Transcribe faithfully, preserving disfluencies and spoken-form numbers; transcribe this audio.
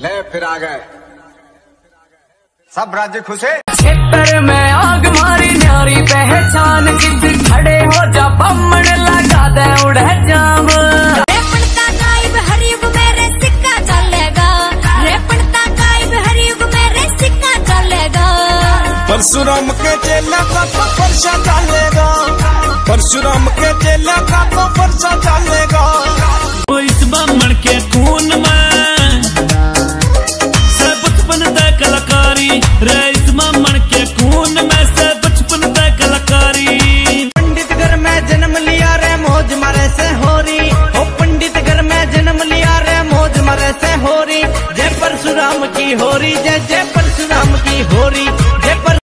ले फिर आ गए सब राज्य खुशे। क्षेत्र में आग मारी न्यारी पहचान जिद खड़े हो जा बम्मण लगा दे उड़े जाम। रेपणता गायब हरियुग मेरे सिक्का चलेगा, रेपणता गायब हरियुग मेरे सिक्का चलेगा। परशुराम के चेला का परशा चलेगा, परशुराम के चेला का